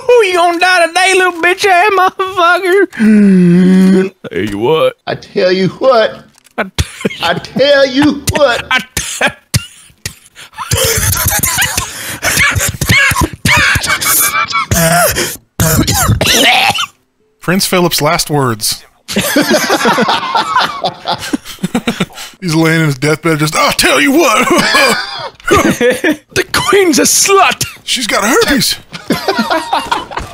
You gonna die today, little bitch ass motherfucker. Tell you what. I tell you what. I tell you what. Prince Philip's last words. He's laying in his deathbed just, I'll tell you what. The queen's a slut. She's got herpes.